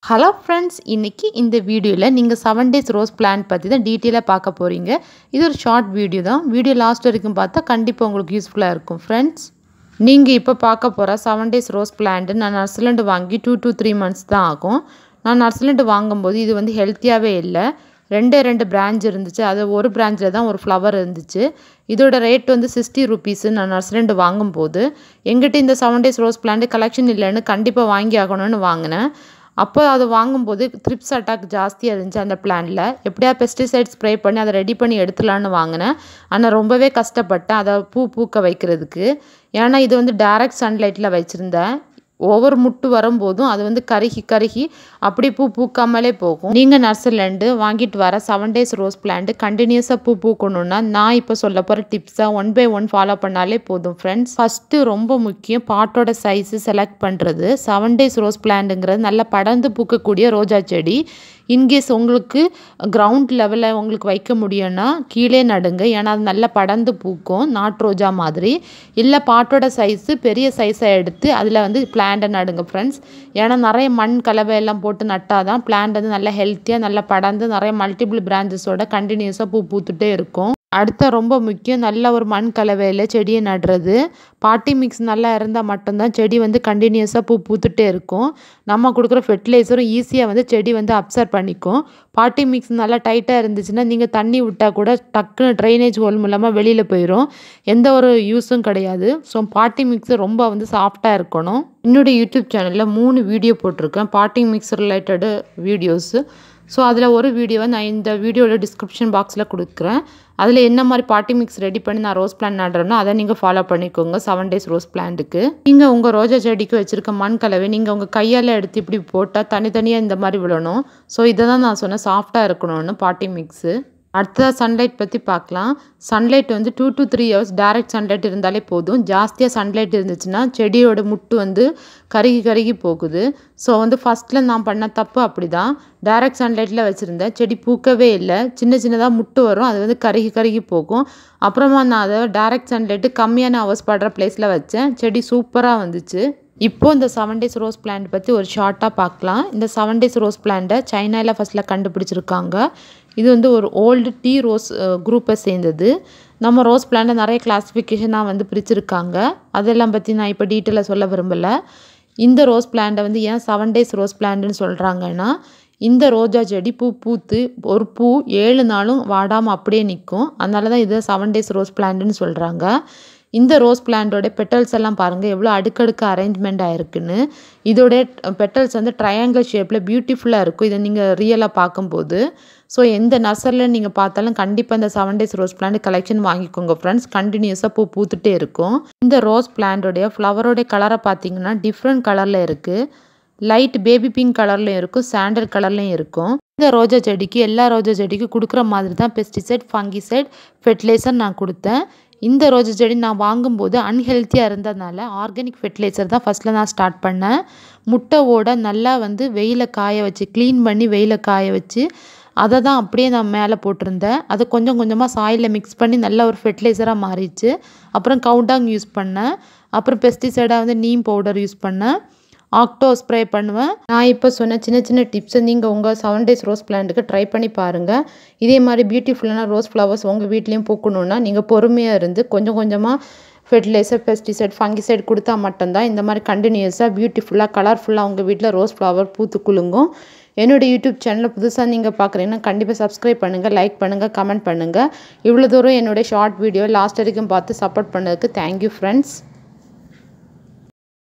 Hello friends, இன்னைக்கு இந்த வீடியோவில் நீங்கள் 7 days ரோஸ் பிளான்ட் பற்றி தான் டீட்டெயிலாக பார்க்க போகிறீங்க. இது ஒரு ஷார்ட் வீடியோ தான். வீடியோ லாஸ்ட் வரைக்கும் பார்த்தா கண்டிப்பாக உங்களுக்கு யூஸ்ஃபுல்லாக இருக்கும். ஃப்ரெண்ட்ஸ், நீங்கள் இப்போ பார்க்க போகிற 7 days ரோஸ் பிளான்ட்டு நான் நர்சரிலேருந்து வாங்கி 2 to 3 months தான் ஆகும். நான் நர்சரிலேருந்து வாங்கும்போது இது வந்து ஹெல்த்தியாகவே இல்லை. ரெண்டு பிரான்ச் இருந்துச்சு. அது ஒரு பிரான்ச்சில் தான் ஒரு ஃப்ளவர் இருந்துச்சு. இதோட ரேட் வந்து 60 rupees. நான் நர்சரிலேருந்து வாங்கும்போது எங்கிட்ட இந்த 7 days ரோஸ் பிளான்ட் கலெக்ஷன் இல்லைன்னு கண்டிப்பாக வாங்கி ஆகணும்னு வாங்கினேன். அப்போ அது வாங்கும்போது த்ரிப்ஸ் அட்டாக் ஜாஸ்தியாக இருந்துச்சு அந்த பிளான்ட்டில். எப்படியா பெஸ்டிசைட் ஸ்ப்ரே பண்ணி அதை ரெடி பண்ணி எடுத்துலான்னு வாங்கினேன். ஆனால் ரொம்பவே கஷ்டப்பட்டேன் அதை பூக்க வைக்கிறதுக்கு. ஏன்னா இது வந்து டைரக்ட் சன்லைட்டில் வச்சுருந்தேன். ஒவ்வொரு முட்டு வரும்போதும் அது வந்து கருகி அப்படி பூக்காமலே போகும். நீங்கள் நர்சரிலேருந்து வாங்கிட்டு வர 7 days ரோஸ் பிளான்ட் கண்டினியூஸாக பூக்கணுன்னா நான் இப்போ சொல்ல போகிற டிப்ஸை 1 by 1 ஃபாலோ பண்ணாலே போதும். ஃப்ரெண்ட்ஸ், ஃபஸ்ட்டு ரொம்ப முக்கியம் பாட்டோட சைஸு செலக்ட் பண்ணுறது. 7 days ரோஸ் பிளான்ட்டுங்கிறது நல்லா படர்ந்து பூக்கக்கூடிய ரோஜா செடி. இன்கேஸ் உங்களுக்கு கிரவுண்ட் லெவலில் உங்களுக்கு வைக்க முடியும்னா கீழே நடுங்க. ஏன்னா அது நல்லா படர்ந்து பூக்கும், நாட்டு ரோஜா மாதிரி. இல்லை பாட்டோட சைஸு பெரிய சைஸாக எடுத்து அதில் வந்து பிளான்ட்டை நடுங்க ஃப்ரெண்ட்ஸ். ஏன்னா நிறைய மண் கலவையெல்லாம் போட்டு நட்டால் தான் பிளான்ட் வந்து நல்லா ஹெல்த்தியாக நல்லா படர்ந்து நிறைய மல்டிபிள் பிரான்ச்சஸோட கண்டினியூஸாக பூத்துட்டே இருக்கும். அடுத்த ரொம்ப முக்கியம், நல்ல ஒரு மண் கலவையில் செடியை நடுறது. பாட்டி மிக்ஸ் நல்லா இருந்தால் மட்டும்தான் செடி வந்து கண்டினியூஸாக பூத்துட்டே இருக்கும். நம்ம கொடுக்குற ஃபெர்டிலைசரும் ஈஸியாக வந்து செடி வந்து அப்சர்வ் பண்ணிக்கும். பாட்டி மிக்ஸ் நல்லா டைட்டாக இருந்துச்சுன்னா நீங்கள் தண்ணி விட்டால் கூட டக்குன்னு ட்ரைனேஜ் ஹோல் மூலமாக வெளியில் போயிடும். எந்த ஒரு யூஸும் கிடையாது. ஸோ பாட்டி மிக்ஸ் ரொம்ப வந்து சாஃப்டாக இருக்கணும். என்னுடைய யூடியூப் சேனலில் 3 வீடியோ போட்டிருக்கேன் பாட்டி மிக்ஸ் ரிலேட்டடு வீடியோஸு. ஸோ அதில் ஒரு வீடியோவை நான் இந்த வீடியோட டிஸ்கிரிப்ஷன் பாக்ஸில் கொடுக்குறேன். அதில் என்ன மாதிரி பாட்டி மிக்ஸ் ரெடி பண்ணி நான் ரோஸ் பிளான்ட் நடுறேனோ அதை நீங்கள் ஃபாலோ பண்ணிக்கோங்க 7 days ரோஸ் பிளான்ட்டுக்கு. நீங்கள் உங்கள் ரோஜா செடிக்கு வச்சுருக்க மண் கலவை நீங்கள் உங்கள் கையால் எடுத்து இப்படி போட்டால் தனித்தனியாக இந்த மாதிரி விழணும். ஸோ இதை தான் நான் சொன்னேன், சாஃப்டாக இருக்கணும்னு பாட்டி மிக்ஸு. அடுத்ததாக சன்லைட் பற்றி பார்க்கலாம். சன்லைட் வந்து 2 to 3 hours டைரக்ட் சன்லைட் இருந்தாலே போதும். ஜாஸ்தியாக சன்லைட் இருந்துச்சுன்னா செடியோட முட்டு வந்து கருகி போகுது. ஸோ வந்து ஃபஸ்ட்டில் நான் பண்ண தப்பு அப்படி தான். டைரக்ட் சன்லைட்டில் வச்சுருந்தேன், செடி பூக்கவே இல்லை. சின்னதாக முட்டு வரும், அது வந்து கருகி போகும். அப்புறமா நான் அதை டைரக்ட் சன்லைட்டு கம்மியான ஹவர்ஸ் படுற பிளேஸில் வச்சேன். செடி சூப்பராக வந்துச்சு. இப்போது இந்த 7 days ரோஸ் பிளான்ட் பற்றி ஒரு ஷார்ட்டாக பார்க்கலாம். இந்த 7 days ரோஸ் பிளான்ட்டை சைனாவில் ஃபஸ்ட்டில் கண்டுபிடிச்சிருக்காங்க. இது வந்து ஒரு ஓல்டு டீ ரோஸ் குரூப்பை சேர்ந்தது. நம்ம ரோஸ் பிளான்ட்டை நிறைய கிளாஸிஃபிகேஷனாக வந்து பிரிச்சுருக்காங்க. அதெல்லாம் பற்றி நான் இப்போ டீட்டெயிலாக சொல்ல விரும்பலை. இந்த ரோஸ் பிளான்ட்டை வந்து ஏன் 7 days ரோஸ் பிளான்ட்டுன்னு சொல்கிறாங்கன்னா, இந்த ரோஜா செடி பூத்து ஒரு பூ 7 நாளும் வாடாமல் அப்படியே நிற்கும். அதனால தான் இது 7 days ரோஸ் பிளான்ட்டுன்னு சொல்கிறாங்க. இந்த ரோஸ் பிளான்ட்டோட பெட்டல்ஸ் எல்லாம் பாருங்கள் எவ்வளோ அடுக்கடுக்கு அரேஞ்ச்மெண்ட் ஆகிருக்குன்னு. இதோட பெட்டல்ஸ் வந்து ட்ரையாங்கிள் ஷேப்பில் பியூட்டிஃபுல்லாக இருக்கும் இதை நீங்கள் ரியலாக பார்க்கும்போது. ஸோ எந்த நர்சரியில் நீங்கள் பார்த்தாலும் கண்டிப்பாக இந்த 7 days ரோஸ் பிளான்ட் கலெக்ஷன் வாங்கிக்கோங்க ஃப்ரெண்ட்ஸ். கண்டினியூஸாக பூத்துட்டே இருக்கும். இந்த ரோஸ் பிளான்ட்டோடைய ஃப்ளவரோடைய கலரை பார்த்தீங்கன்னா டிஃப்ரெண்ட் கலரில் இருக்குது. லைட் பேபி பிங்க் கலர்லையும் இருக்கும், சாண்டல் கலர்லையும் இருக்கும். இந்த ரோஜா செடிக்கு எல்லா ரோஜா செடிக்கும் கொடுக்குற மாதிரி தான் பெஸ்டிசைட், ஃபங்கிசைட், ஃபெர்டிலைசர் நான் கொடுத்தேன். இந்த ரோஜா செடி நான் வாங்கும்போது அன்ஹெல்த்தியாக இருந்ததுனால ஆர்கானிக் ஃபெர்டிலைசர் தான் ஃபஸ்ட்டில் நான் ஸ்டார்ட் பண்ணேன். முட்டையோட நல்லா வந்து வெயில காய வச்சு க்ளீன் பண்ணி வெயில காய வச்சு அதை தான் அப்படியே நான் மேலே போட்டிருந்தேன். அது கொஞ்சம் கொஞ்சமாக சாயிலில் மிக்ஸ் பண்ணி நல்ல ஒரு ஃபெர்டிலைசராக மாறிடுச்சு. அப்புறம் கவுடாங் யூஸ் பண்ணேன். அப்புறம் பெஸ்டிசைடாக வந்து நீம் பவுடர் யூஸ் பண்ணேன். ஆக்டோ ஸ்ப்ரே பண்ணுவேன். நான் இப்போ சொன்ன சின்ன டிப்ஸை நீங்கள் உங்கள் 7 days ரோஸ் பிளான்ட்டுக்கு ட்ரை பண்ணி பாருங்கள். இதே மாதிரி பியூட்டிஃபுல்லான ரோஸ் ஃப்ளவர்ஸ் உங்கள் வீட்லேயும் பூக்கணுன்னா நீங்கள் பொறுமையாக இருந்து கொஞ்சம் கொஞ்சமாக ஃபெர்டிலைசர், பெஸ்டிசைட், ஃபங்கிசைட் கொடுத்தா மட்டும்தான் இந்த மாதிரி கண்டினியூஸாக பியூட்டிஃபுல்லாக கலர்ஃபுல்லாக உங்கள் வீட்டில் ரோஸ் ஃப்ளவர் பூத்து குலுங்கும். என்னோடய யூடியூப் சேனலில் புதுசாக நீங்கள் பார்க்குறீங்கன்னா கண்டிப்பாக சப்ஸ்கிரைப் பண்ணுங்கள், லைக் பண்ணுங்கள், கமெண்ட் பண்ணுங்கள். இவ்வளோ தூரம் என்னுடைய ஷார்ட் வீடியோ லாஸ்ட் வரைக்கும் பார்த்து சப்போர்ட் பண்ணதுக்கு தேங்க்யூ ஃப்ரெண்ட்ஸ்.